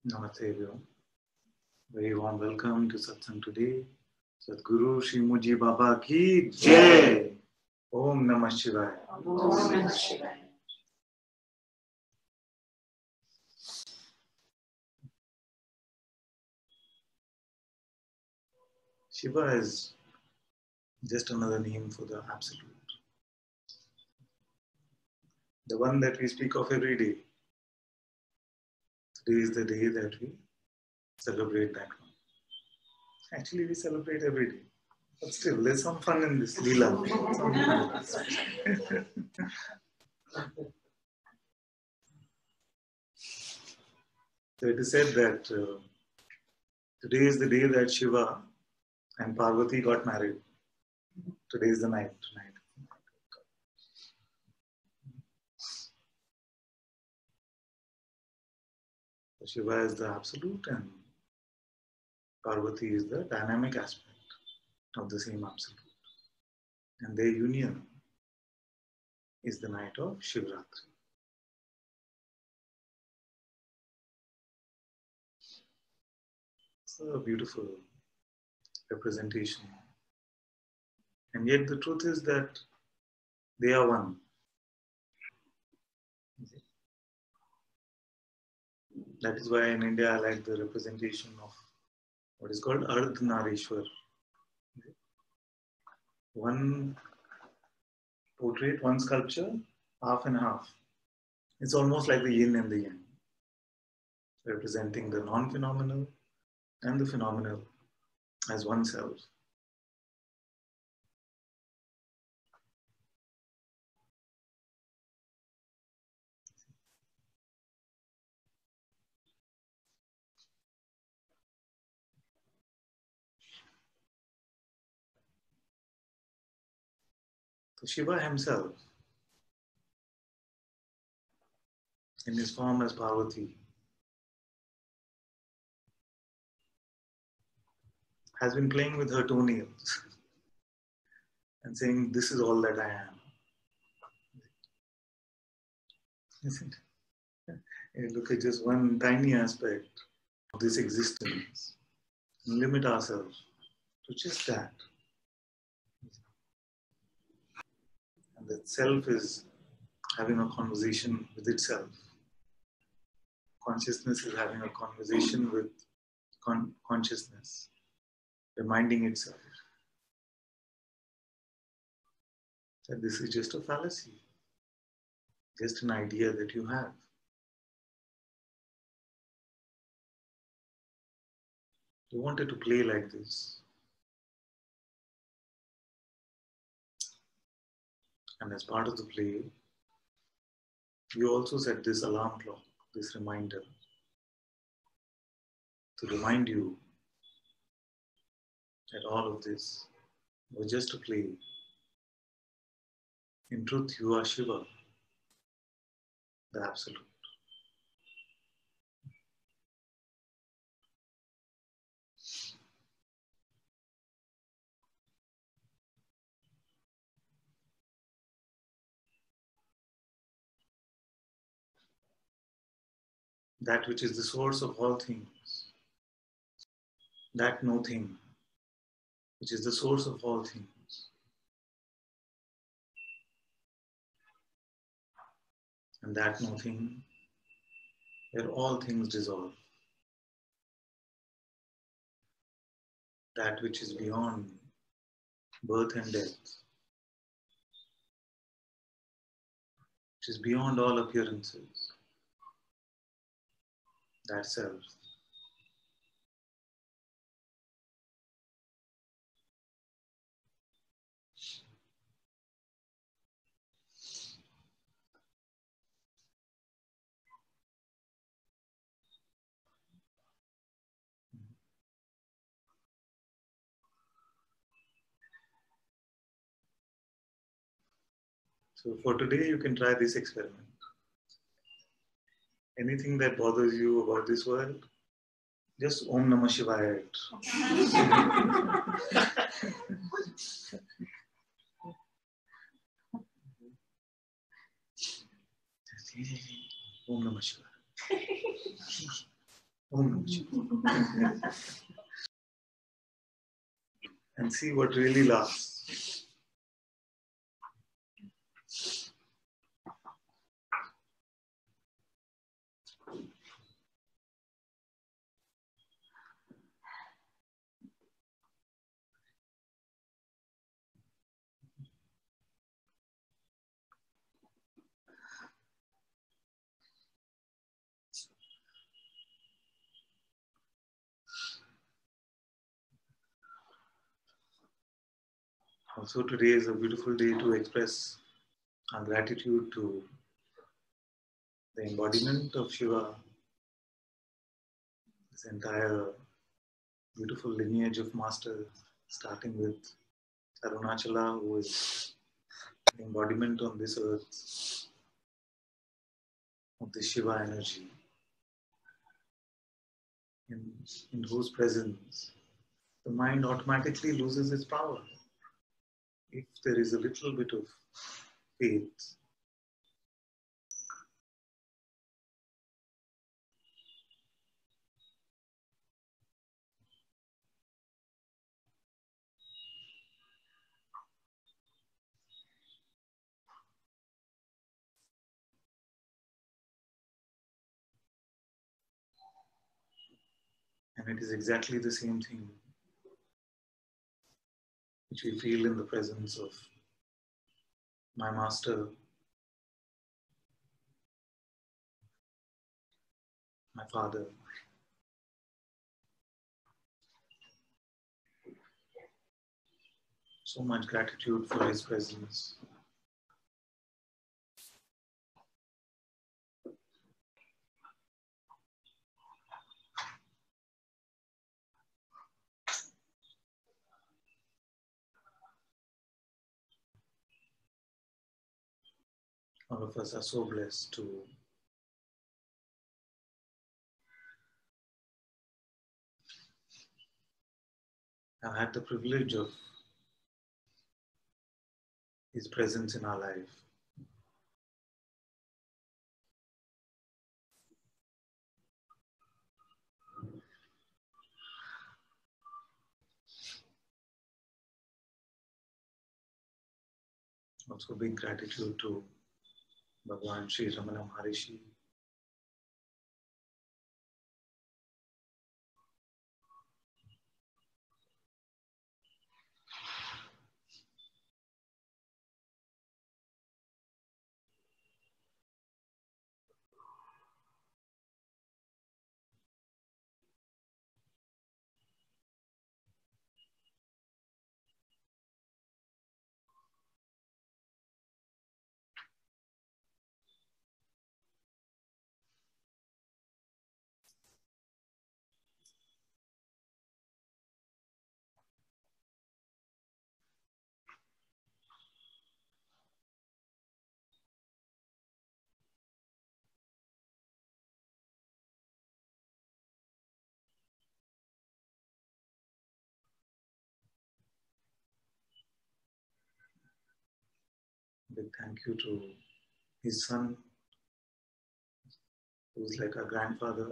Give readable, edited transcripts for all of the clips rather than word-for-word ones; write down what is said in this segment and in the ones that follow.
Namaste everyone. Very warm welcome to Satsang today. Sadguru Shri Muji Baba ki Jai. Om Namah Shivaya. Om Namah Shivaya. Shiva is just another name for the Absolute. The one that we speak of every day. Today is the day that we celebrate that one. Actually, we celebrate every day. But still, there's some fun in this Leela. So it is said that today is the day that Shiva and Parvati got married. Today is the night tonight. So Shiva is the absolute and Parvati is the dynamic aspect of the same absolute. And their union is the night of Shivratri. It's a beautiful representation. And yet the truth is that they are one. That is why in India I like the representation of what is called Ardhanarishwar. One portrait, one sculpture, half and half. It's almost like the yin and the yang, representing the non-phenomenal and the phenomenal as oneself. So Shiva himself, in his form as Parvati, has been playing with her toenails and saying, "This is all that I am." Isn't it? You look at just one tiny aspect of this existence and limit ourselves to just that. And that self is having a conversation with itself. Consciousness is having a conversation with consciousness, reminding itself that this is just a fallacy, just an idea that you have. You wanted to play like this. And as part of the play, you also set this alarm clock, this reminder, to remind you that all of this was just a play. In truth, you are Shiva, the Absolute. That which is the source of all things, that no thing, which is the source of all things. And that no thing, where all things dissolve. That which is beyond birth and death, which is beyond all appearances, that self. So for today, you can try this experiment. Anything that bothers you about this world, just Om Namah Shivaya it. Om Namah Shivaya. Om Namah Shivaya. And see what really lasts. Also, today is a beautiful day to express our gratitude to the embodiment of Shiva, this entire beautiful lineage of masters, starting with Arunachala, who is the embodiment on this earth of the Shiva energy, in whose presence the mind automatically loses its power. If there is a little bit of faith, and it is exactly the same thing which we feel in the presence of my master, my father. So much gratitude for his presence. All of us are so blessed to have had the privilege of his presence in our life. Also big gratitude to Bhagwan Sri Ramana Maharishi, big thank you to his son, who's like our grandfather,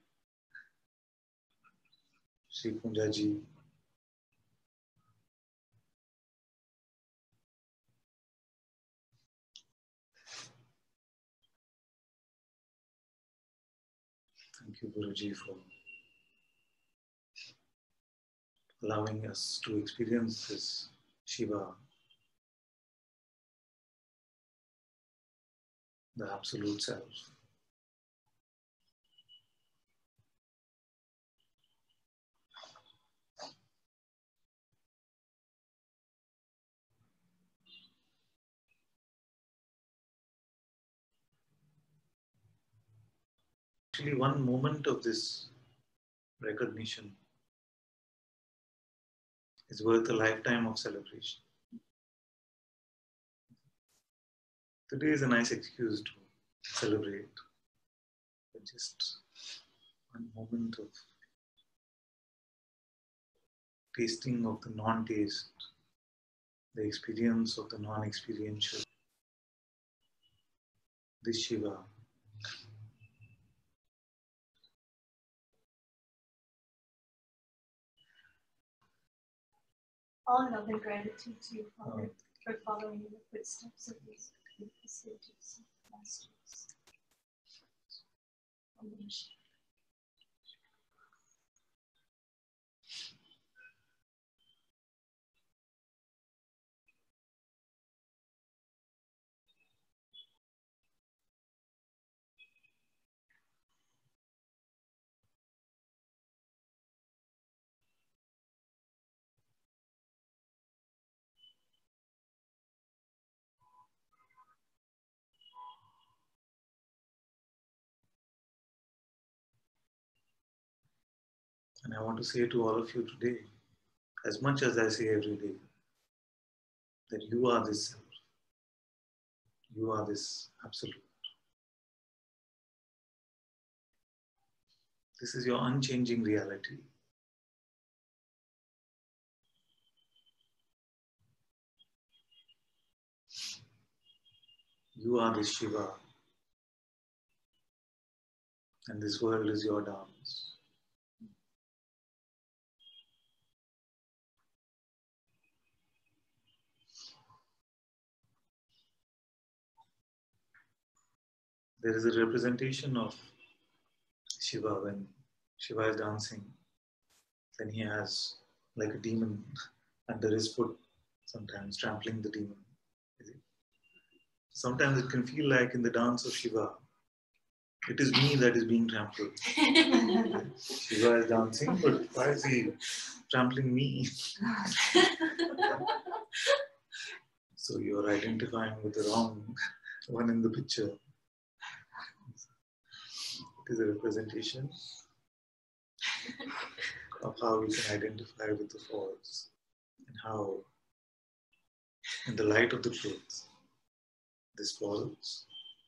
Sri Punjaji. Thank you, Guruji, for allowing us to experience this Shiva, the Absolute Self. Actually, one moment of this recognition is worth a lifetime of celebration. Today is a nice excuse to celebrate, but just one moment of tasting of the non-taste, the experience of the non-experiential, this Shiva, All love and gratitude to you, Father, for following in the footsteps of these beautiful sages and masters. Amen. And I want to say to all of you today, as much as I say every day, that you are this self. You are this absolute. This is your unchanging reality. You are this Shiva. And this world is your dance. There is a representation of Shiva when Shiva is dancing. Then he has like a demon under his foot, sometimes trampling the demon. Sometimes it can feel like in the dance of Shiva, it is me that is being trampled. Shiva is dancing, but why is he trampling me? So you're identifying with the wrong one in the picture. It is a representation of how we can identify with the false and how, in the light of the truth, this false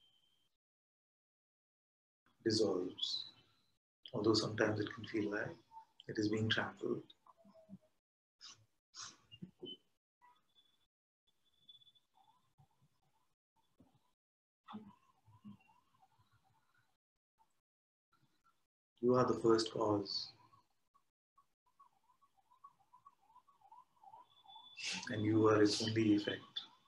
dissolves. Although sometimes it can feel like it is being trampled. You are the first cause. And you are its only effect.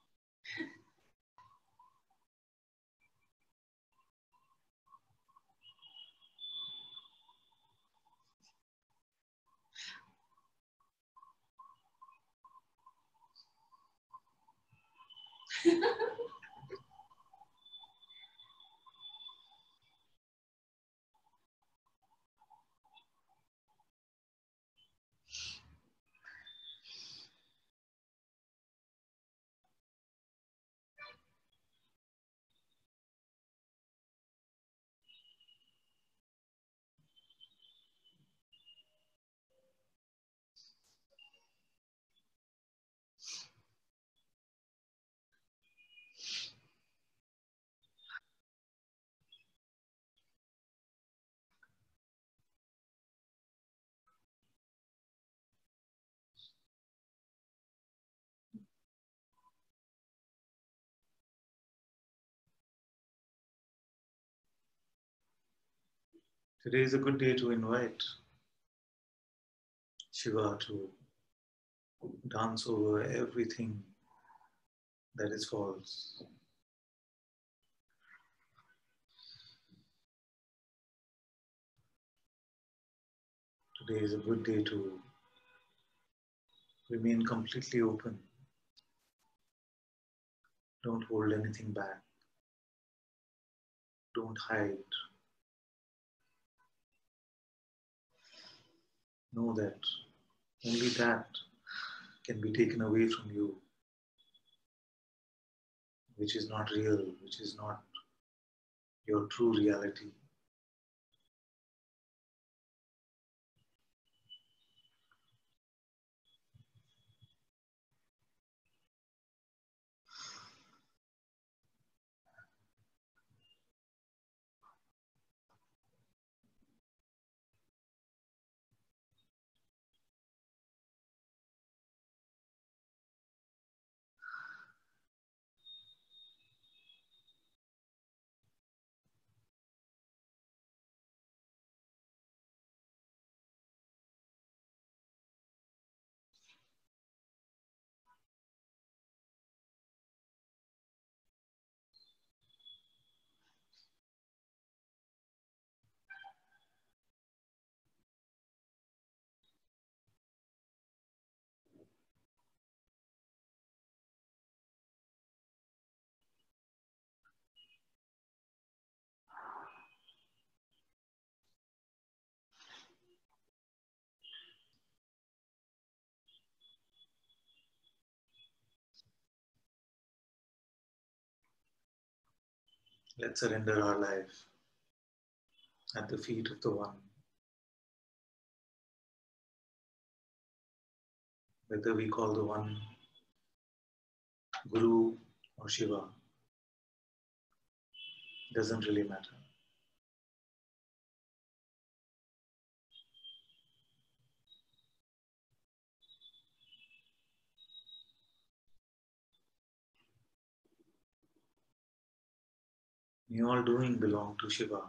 Today is a good day to invite Shiva to dance over everything that is false. Today is a good day to remain completely open. Don't hold anything back. Don't hide. Know that only that can be taken away from you, which is not real, which is not your true reality. Let's surrender our life at the feet of the One. Whether we call the One Guru or Shiva, doesn't really matter. May all doing belong to Shiva.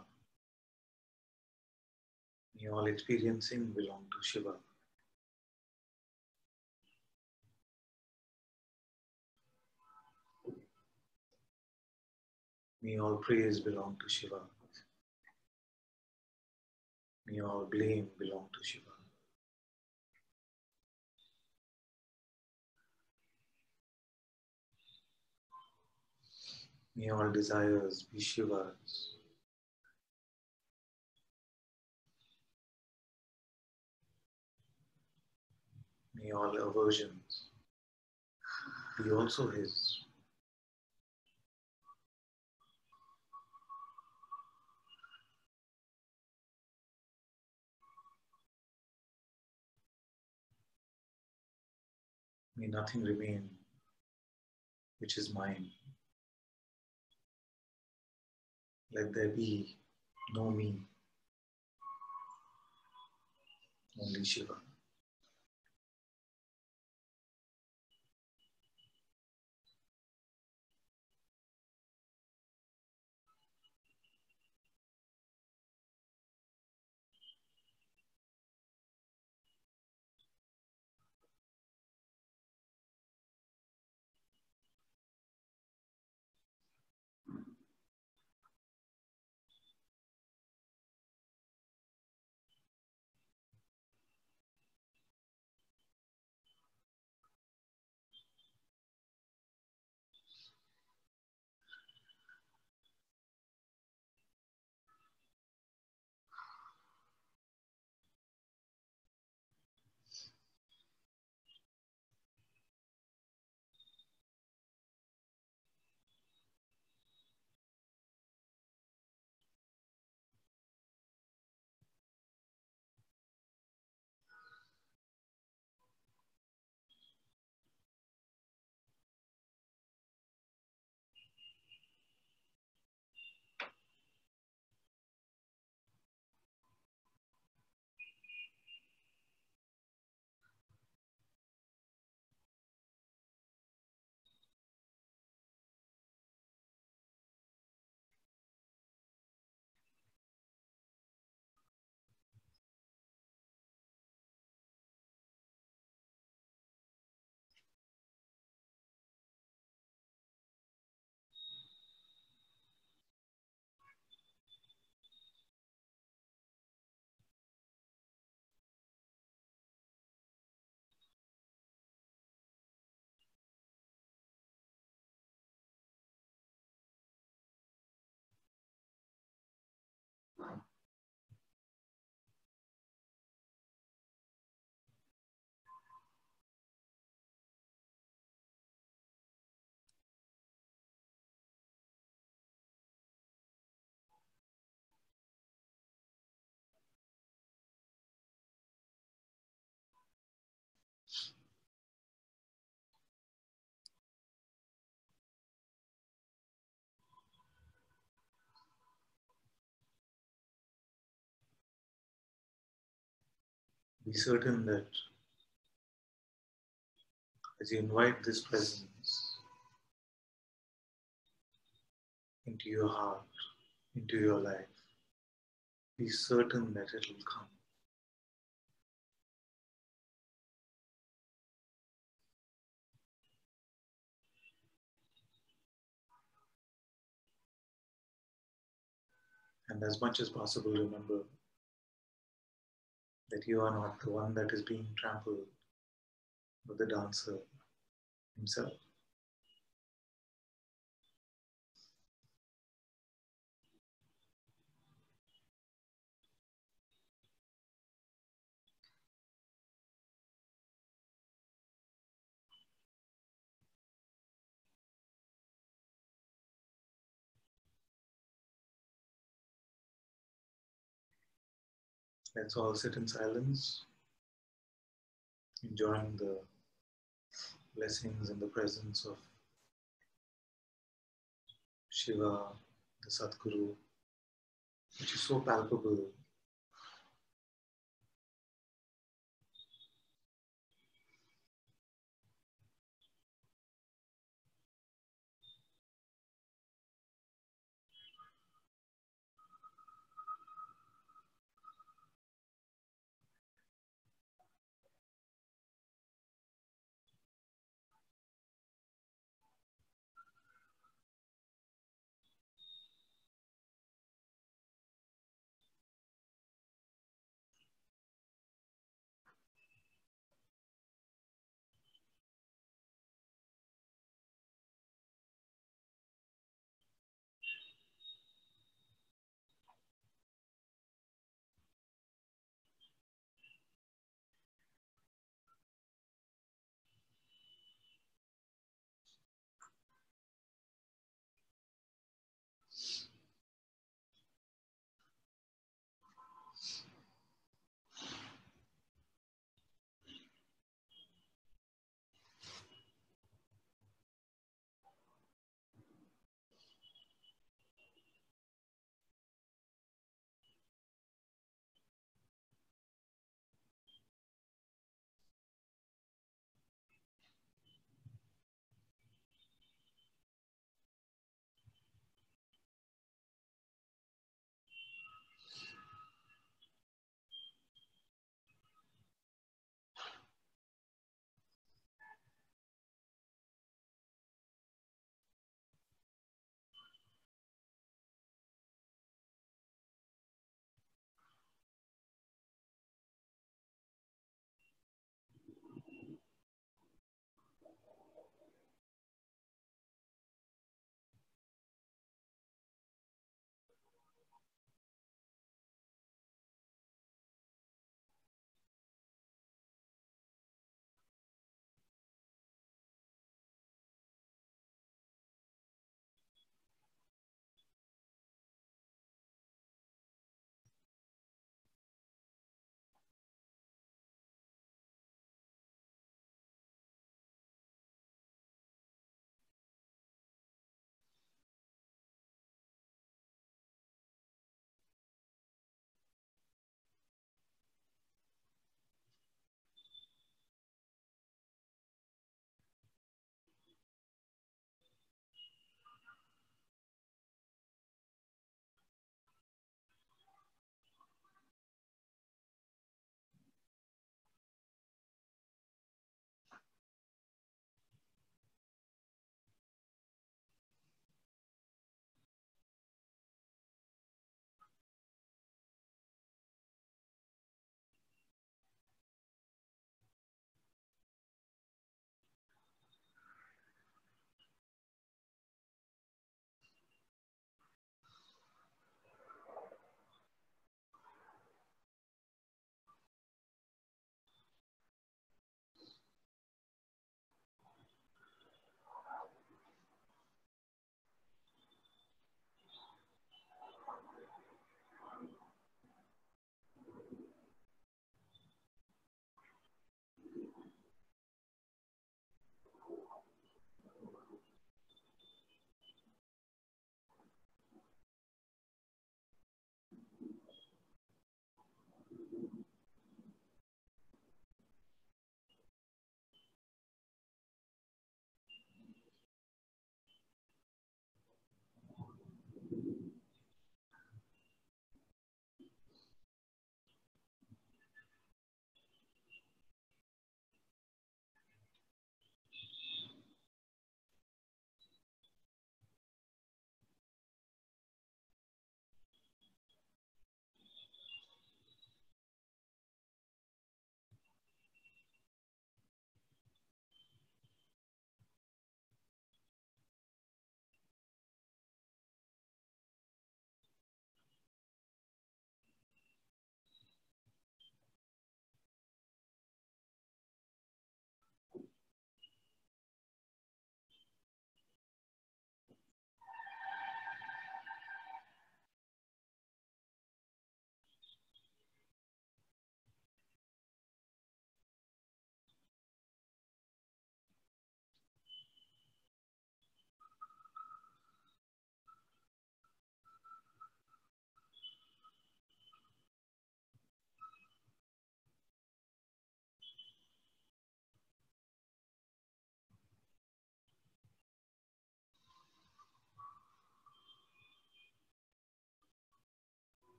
May all experiencing belong to Shiva. May all praise belong to Shiva. May all blame belong to Shiva. May all desires be Shiva's. May all aversions be also His. May nothing remain which is mine. Let there be no me, only Shiva. Be certain that as you invite this presence into your heart, into your life, be certain that it will come. And as much as possible, remember that you are not the one that is being trampled, but the dancer himself. Let's all sit in silence, enjoying the blessings and the presence of Shiva, the Sadguru, which is so palpable.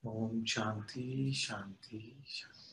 Om Shanti, Shanti, Shanti.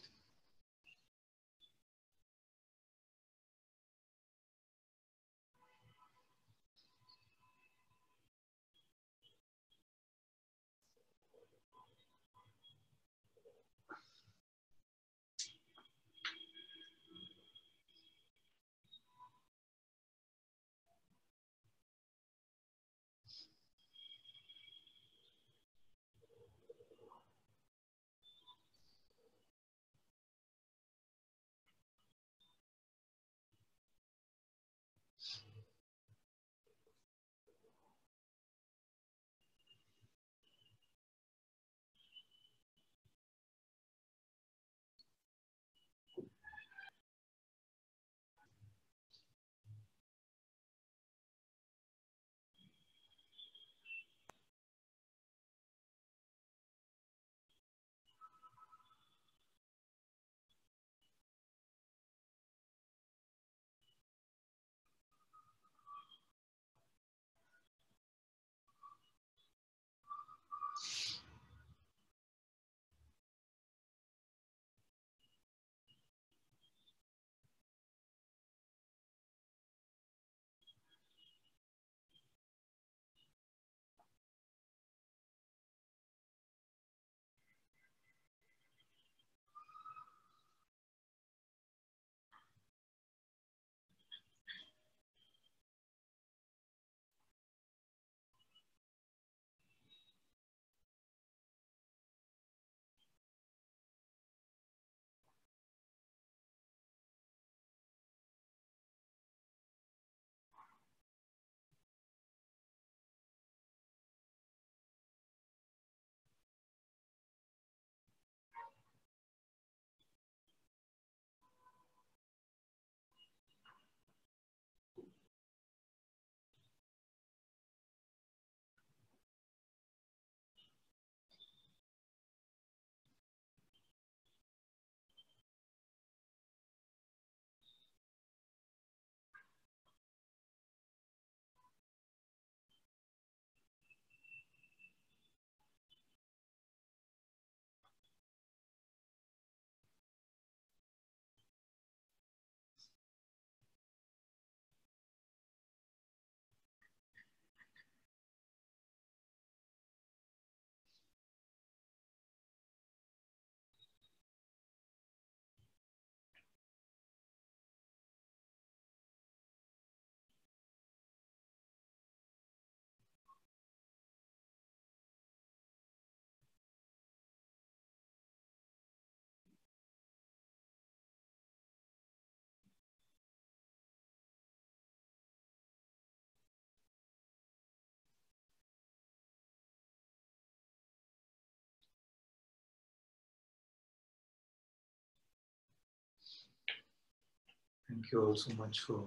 Thank you all so much for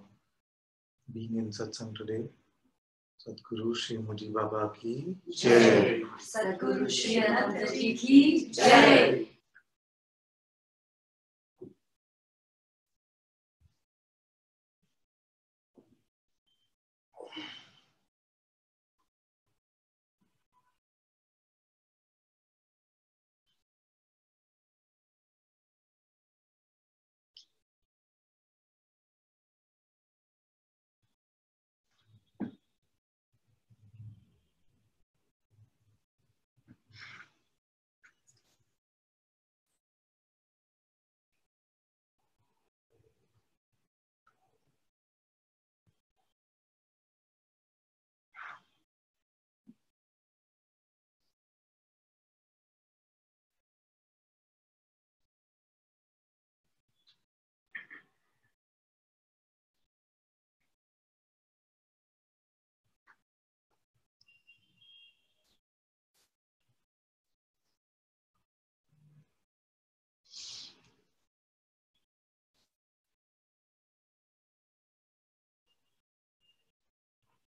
being in Satsang today. Sadhguru Shri Muji Baba ki Jai. Sadhguru Shri Ananta Ji ki Jai.